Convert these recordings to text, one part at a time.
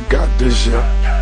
got this, yeah.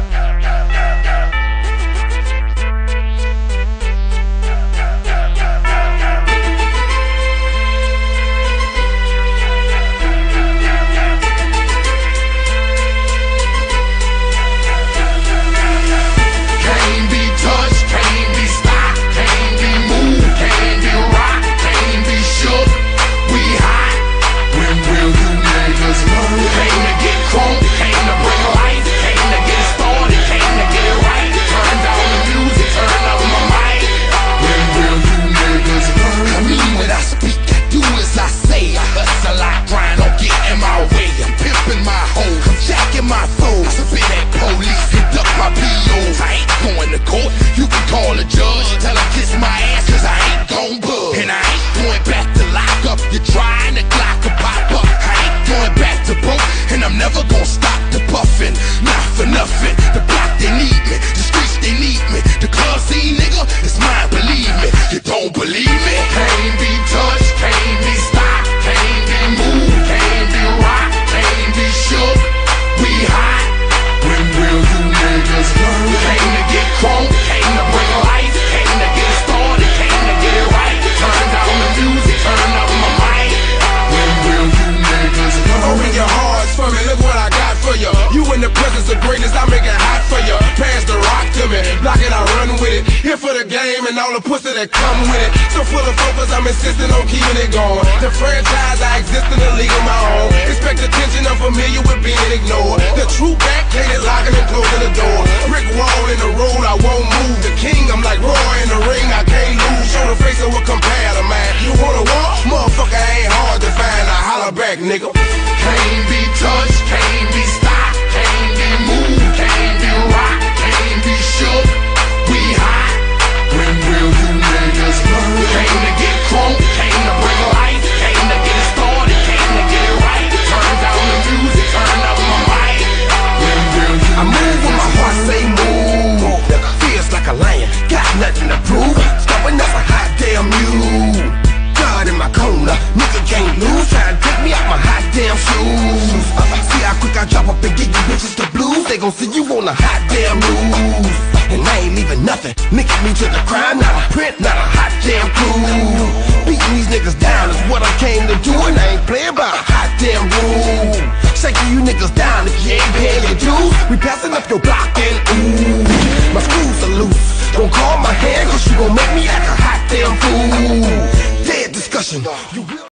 You can call a judge, tell her kiss my ass, cause I ain't gon' budge. And I ain't going back to lock up. You're trying to clock a pop up. I ain't going back to broke, and I'm never gon' stop the puffin'. Not for nothing. The block, they need me. The streets, they need me. The club scene, nigga, it's mine, believe me. You don't believe me? Can't be touched, can't be stopped, can't be moved, can't be rocked, can't be shook. We hot. When will you niggas learn? Came to get crunk, came to bring life, came to get it started, came to get it right. Turn down the music, turn up my mic. When will you niggas learn? Open your hearts for me, look what I got for you. You in the presence of greatness, I make it hot for you. Pass the rock to me, block it, I run with it. Here for the game and all the pussy that come with it. So full of focus, I'm insisting on keeping it going. The franchise, I exist in a league of my own. Expect attention, I'm familiar with being ignored. The true backdated, locking and closing the door. Brick wall in the road, I won't move. The king, I'm like Roy in the ring, I can't lose. Show the face of a competitor, man. You wanna walk? Motherfucker ain't hard to find. I holler back, nigga. Can't be touched, can't be stopped, can't be moved, can't be rocked, can't be shook. We hot. When will you niggas learn? Came to get crunk, came to bring life, came to get it started, came to get it right. Turn down the music, turn up my mic. When will you I move when my heart say move. Feels like a lion, got nothing to prove. Stopping up a hot damn mule. God in my corner, nigga can't lose. Try to take me out my hot damn shoes. See how quick I drop up and get you bitches the blues. They gon' see you on a hot damn news. And I ain't leaving nothing, linking me to the crime. Not a print, not a hot damn crew. Beating these niggas down is what I came to do. And I ain't playing by a hot damn rule. Shaking you niggas down if you ain't paying your dues. We passing up your block and ooh, my screws are loose. Don't call my hand cause you gon' make me act a hot damn fool. Dead discussion. You